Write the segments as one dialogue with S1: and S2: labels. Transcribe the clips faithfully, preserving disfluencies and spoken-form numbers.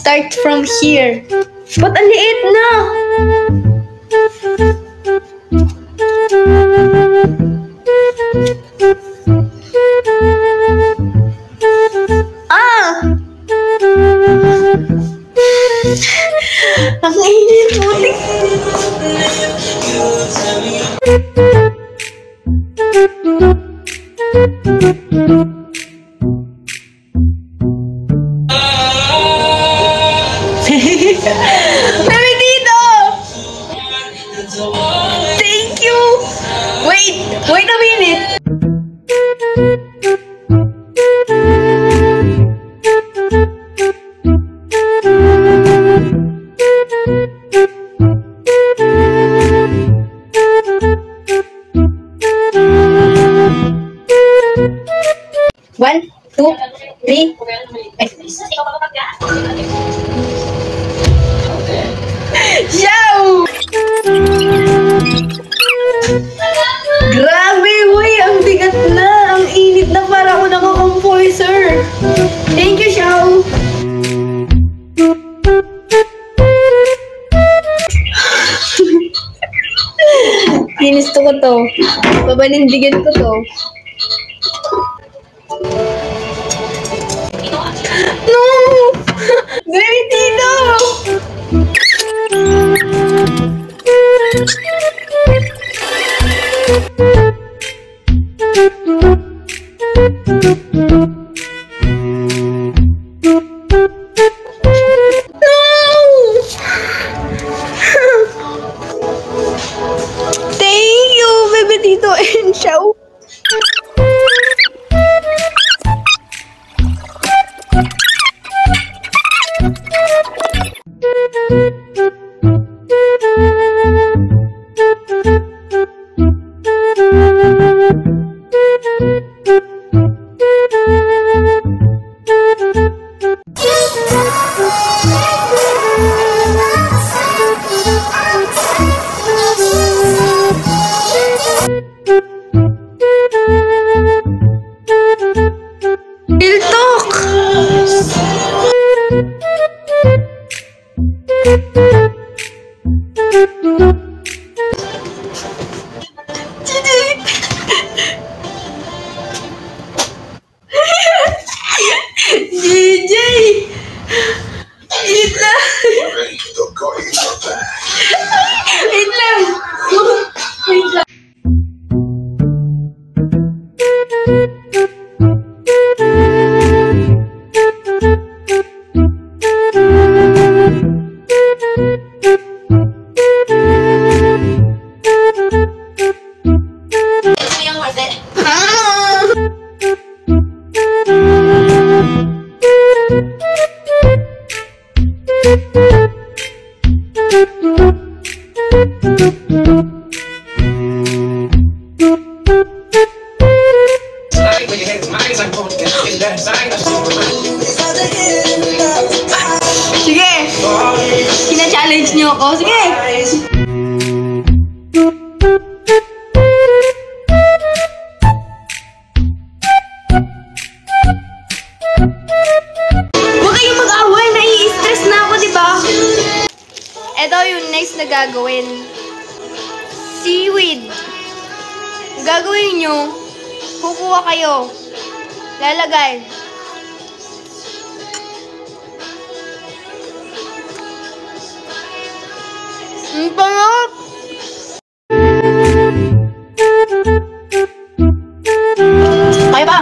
S1: start from here. Ba't ang liit na? Ah! Ang init, putik. Baby Tito! Thank you! Wait! Wait a minute! One, two, three. Ciao! Grabe, uy! Ang bigat na! Ang init na, para ako nakakompoiser! Thank you, Xiao! Ginusto ko to. Babanindigan ko to. No! Baby Tito! Thank you, Baby Tito and Xiao. Piltok! J J! Wait lang! Wait lang! Wait lang! Sige! Kina-challenge niyo ako. Sige! Huwag kayong mag-away. Nai-stress na ako, diba? Ito yung next na gagawin. Seaweed. Gagawin nyo, kukuha kayo. Lalagay. Ang pangat! Kaya ba?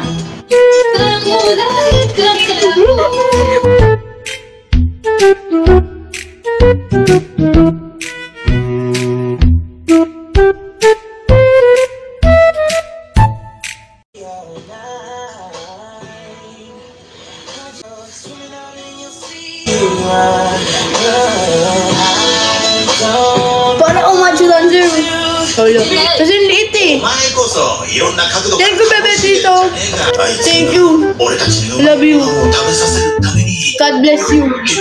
S1: Para umacho dancer. Solo. Kasi liit eh. Thank you, Baby Tito. Thank you. Love you. God bless you.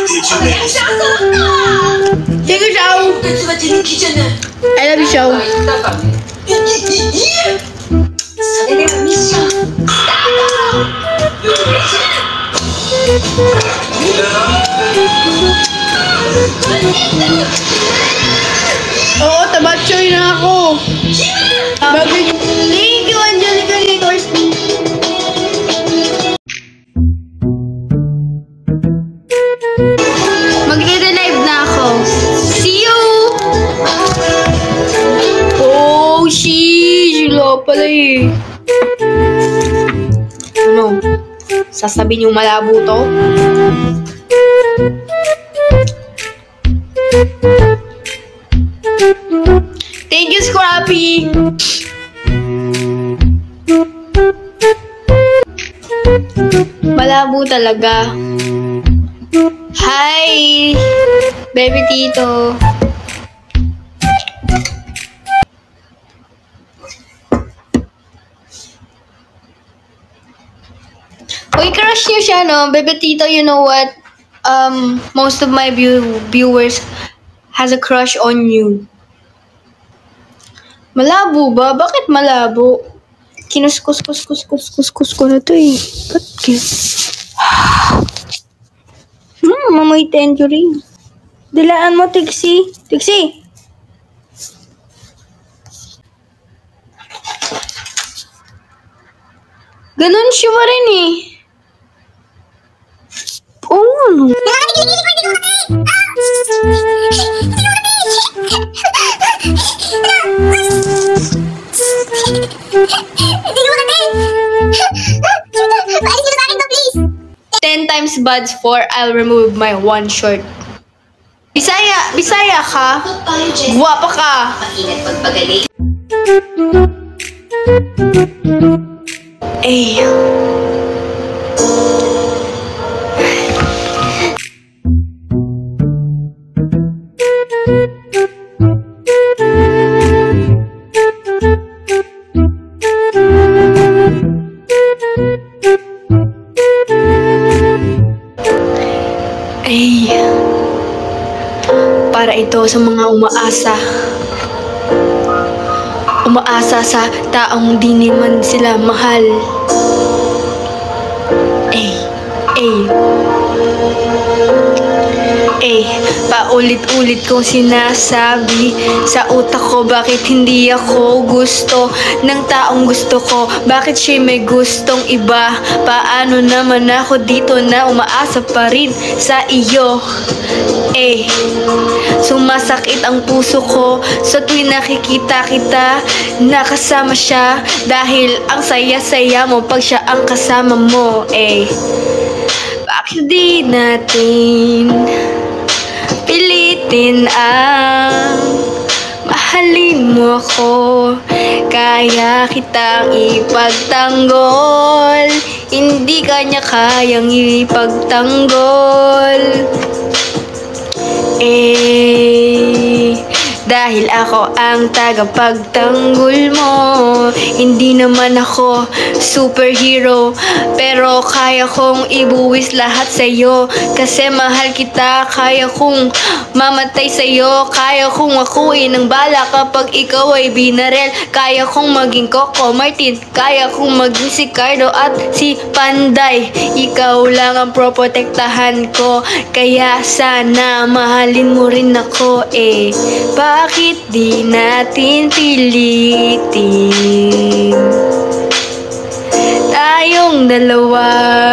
S1: Thank you, Xiao. I love you, Xiao. Mission. Oo, tabatsoy na ako. Bagay. Thank you, Angelica Nichols. Magre-relive na ako. See you! Oh, sheesh! Sila pala eh. Ano? Sasabihin yung malabo to? Thank you, Scrappy! Malabo talaga. Hi! Baby Tito. Uy, crush niyo siya, no? Baby Tito, you know what? Um, most of my view viewers has a crush on you. Malabo ba? Bakit malabo? Kinuskus-kus-kus-kus-kus ko na to eh. Ba't kaya? Hmm, mamoy tangerine. Dilaan mo, Tixie. Tixie! Ganun siya pa rin eh. Oo, ano? Ten times buds for I'll remove my one short. Bisaya, Bisaya ka? Guwapa ka.
S2: Maingat pagpagaling.
S1: Eh. Ay, para ito sa mga umaasa. Umaasa sa taong di naman sila mahal. Ay, ay. Eh, paulit-ulit kong sinasabi sa utak ko bakit hindi ako gusto ng taong gusto ko. Bakit siya may gustong iba? Paano naman ako dito na umaasa pa rin sa iyo? Eh, sumasakit ang puso ko sa tuwing nakikita kita nakasama siya. Dahil ang saya-saya mo pag siya ang kasama mo. Eh, bakit di natin pilitin ang mahalin mo ako? Kaya kitang ipagtanggol, hindi kanya kayang ipagtanggol. Eh, dahil ako ang tagapagtanggol mo. Hindi naman ako superhero, pero kaya kong ibuwis lahat sa'yo. Kasi mahal kita, kaya kong mamatay sa'yo. Kaya kong akuin ng bala kapag ikaw ay binarel. Kaya kong maging Coco Martin, kaya kong maging si Cardo at si Panday. Ikaw lang ang proprotektahan ko, kaya sana mahalin mo rin ako. Eh, bakit di natin pilitin tayong dalawa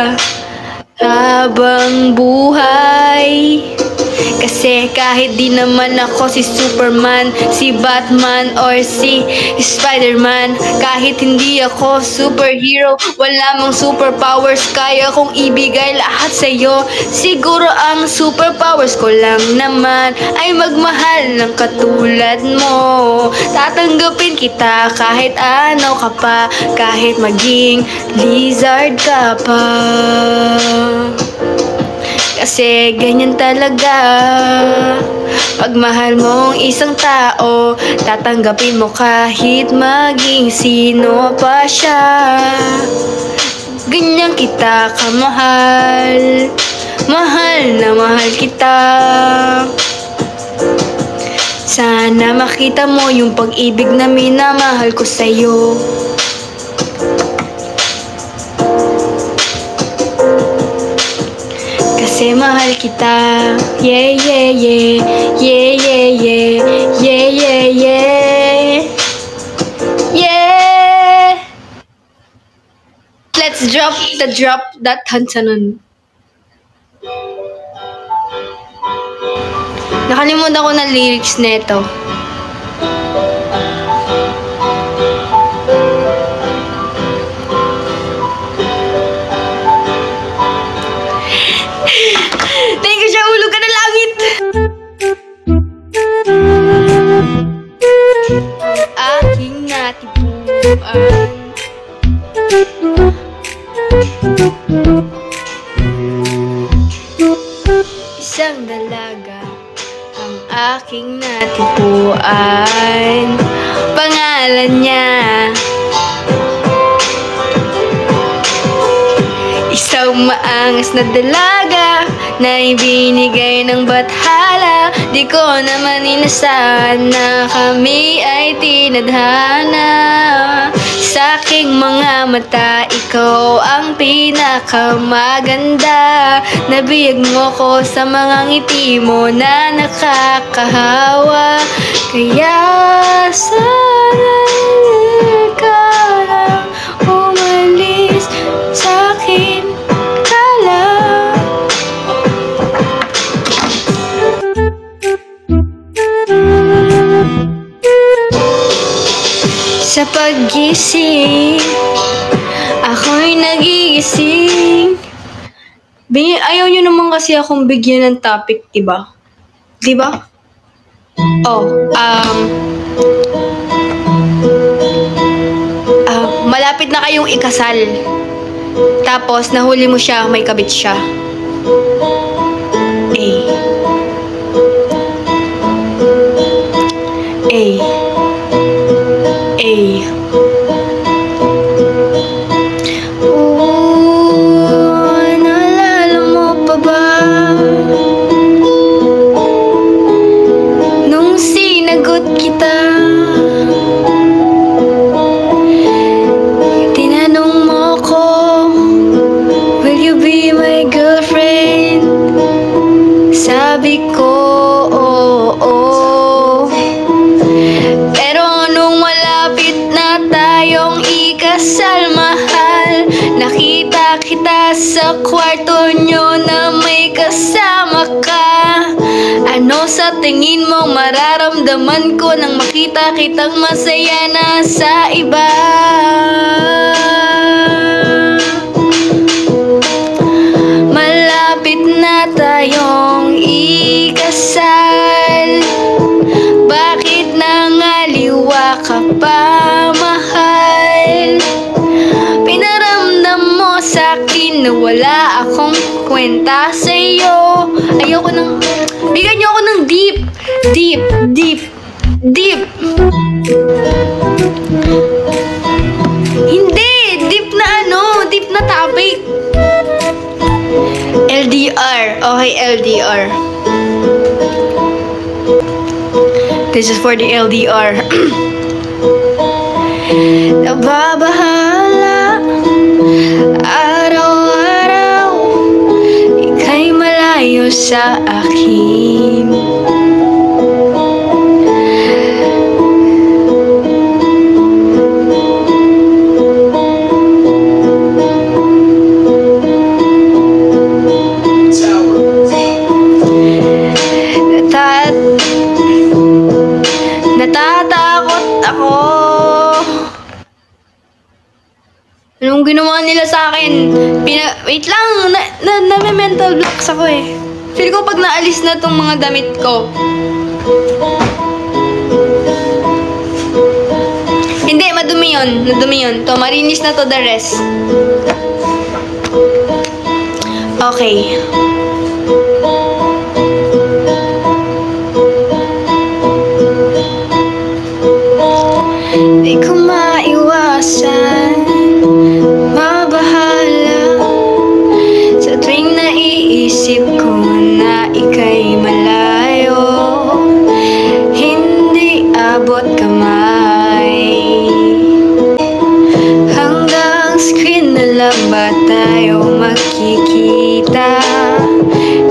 S1: habang buhay? Kasi kahit di naman ako si Superman, si Batman, or si Spider-Man, kahit hindi ako superhero, wala mang superpowers, kaya kong ibigay lahat sa'yo. Siguro ang superpowers ko lang naman ay magmahal ng katulad mo. Tatanggapin kita kahit ano ka pa, kahit maging lizard ka pa. Kasi ganyan talaga, pag mahal mong isang tao, tatanggapin mo kahit maging sino pa siya. Ganyan kita kamahal, mahal na mahal kita. Sana makita mo yung pag-ibig na minamahal ko sa'yo. Kasi mahal kita. Yeah, yeah, yeah. Yeah, yeah, yeah. Yeah, yeah, yeah. Yeah. Let's drop the drop that hansanon. Nakalimutan ko na lyrics neto. Thank you siya, ulog ka na langit! Ang aking natipuan. Isang dalaga ang aking natipuan. Pangalan niya isang maangas na dalaga na ibinigay ng bathala. Di ko naman inasahan na kami ay tinadhana. Sa aking mga mata, ikaw ang pinakamaganda. Nabiyag mo ko sa mga ngiti mo na nakakahawa. Kaya sana ka lang umalis sa akin ka lang. Sa paggising, ako'y nagigising. Bini, ayaw nyo naman kasi akong bigyan ng topic, diba? Diba? Oh, um... Uh, malapit na kayong ikasal. Tapos, nahuli mo siya, may kabit siya. A. A. A. Oh, naalala mo pa ba nung sinagot kita? Tinanong mo ko, will you be my girlfriend? Sabi ko, oo, oo. Pero nung malapit na tayong ikasal, mahal, nakita kita sa kwarto nyo na may kasama ka. Ano sa tingin mo mararamdaman ko nang makita kitang masaya na sa iba? Malapit na tayong ikasal. Bakit nangaliwa ka pa, mahal? Pinaramdam mo sa'kin na wala akong kwenta sa'yo. Ayoko nang... Bigyan niyo ako ng deep, deep, deep, deep. Hindi! Deep na ano? Deep na topic. L D R. Okay, L D R. This is for the L D R. Nababahala araw-araw, ika'y malayo sa akin. Natat Natatakot ako. Anong ginawa nila sa akin? Pina Wait lang, na, na, na may mental blocks ako eh. Feel ko pag naalis na tong mga damit ko. Hindi, madumi yun. Madumi yun. To, marinis na to the rest. Okay. Di ko maiwasan, mabahala sa tuwing naiisip ko na ika'y malayo. Hindi abot kamay, hanggang screen na lang ba tayo makikita?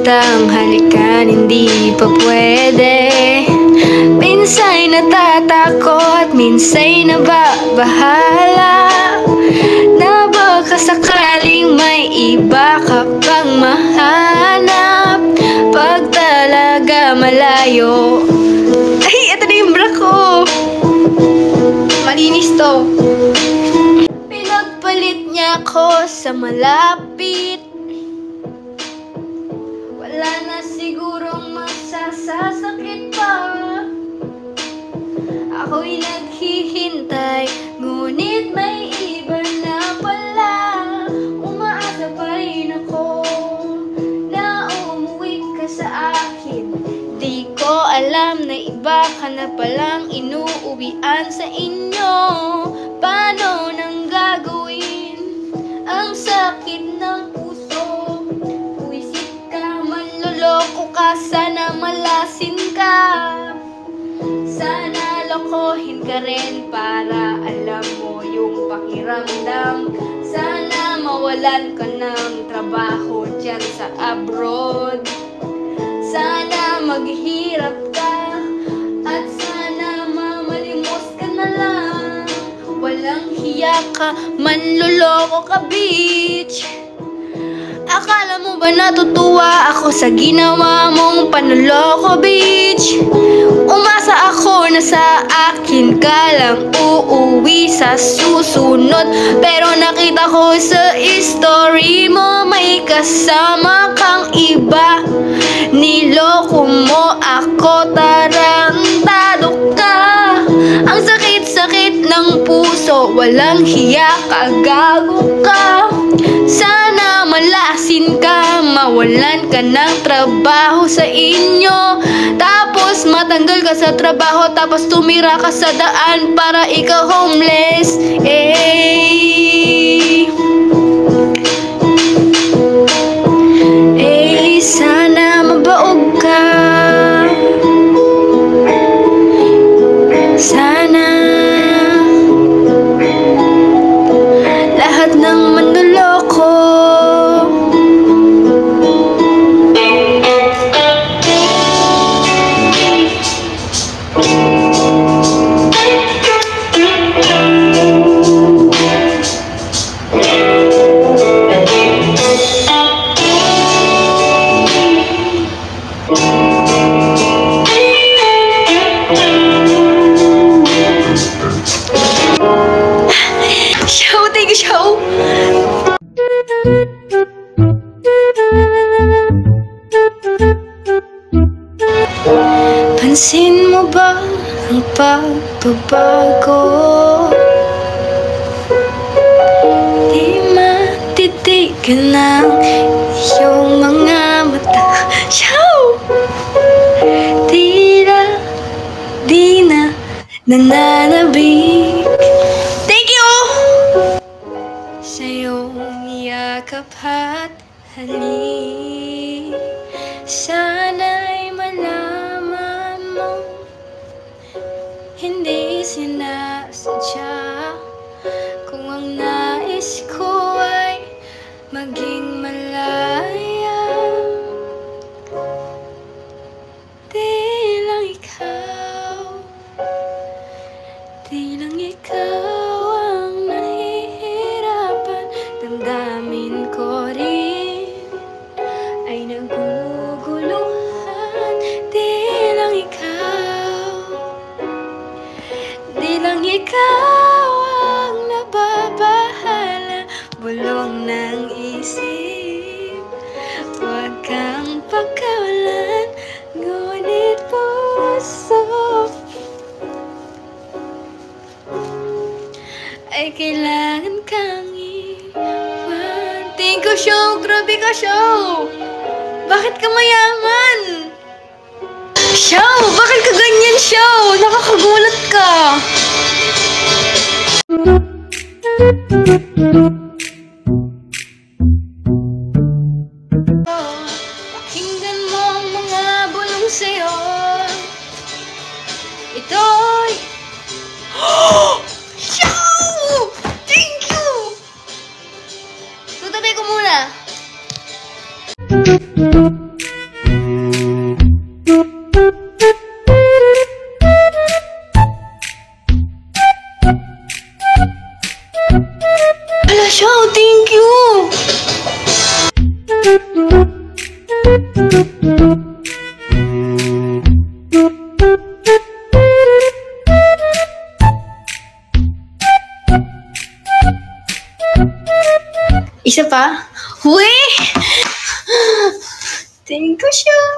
S1: kitang halikan, hindi pa pwede. Minsa'y natatakot, minsa'y nababahala, na baka sakaling may iba ka pang mahanap. Pag talaga malayo, ay, ito na yung bra ko. Malinis to. Pinagpalit niya ko sa malapit. Wala na sigurong masasasakit pa. Ako'y naghihintay, ngunit may iba na pala. Umaasa pa rin ako na umuwi ka sa akin. Di ko alam na iba ka na palang inuuwian sa inyo. Paano nang gagawin? Ang sakit ng puso. Puwisit ka, manloloko ka, sana malasin ka. Sana lokohin ka rin para alam mo yung pakiramdam. Sana mawalan ka ng trabaho dyan sa abroad. Sana maghirap ka at sana mamalimos ka na lang. Walang hiya ka, manloloko ka, bitch. Akala mo ba natutuwa ako sa ginawa mong panloloko, bitch? Umasa ako na sa akin ka lang uuwi sa susunod. Pero nakita ko sa story mo may kasama kang iba. Niloko mo ako, tarantado ka. Ang sakit-sakit ng puso, walang hiya ka, gago ka. Sana malasin ka, mawalan ka ng trabaho sa inyo. Tapos matanggal ka sa trabaho, tapos tumira ka sa daan para ikaw homeless. Eh, eh, sana mabaog ka. Sana lahat ng manloloko show, take a show. Pansin mo ba ang pagbabago? Di matitigan ng iyong mga mata. Show! Tira, di na nananabik. Thank you! Sa iyong yakap at halik, sana'y malaman mo hindi sinasadya. Kung ang nais ko ay maging malaya, di lang ikaw, di lang ikaw ang nahihirapan. Damdamin ko rin ay naguguluhan. Di lang ikaw, di lang ikaw ang nababahala. Bulong ng isip, huwag kang pagkawalan, ngunit puso ay kailangan kang iwan. Thank you, show! Grabe ka, show! Bakit ka mayaman? Show! Bakit ka ganyan, show? Nakakagulat ka! Pakinggan mo ang mga bulong sa'yo. Ito'y show! Thank you! Tutabi ko muna. Show, thank you! Isa pa? Huy! Thank you, Show!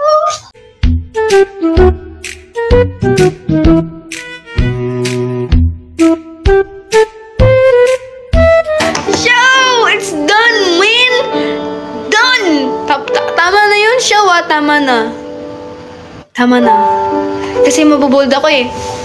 S1: Show! It's done, man! Done! Ta- ta- tama na yun, Show, ah. Tama na. Tama na. Kasi mabubold ako eh.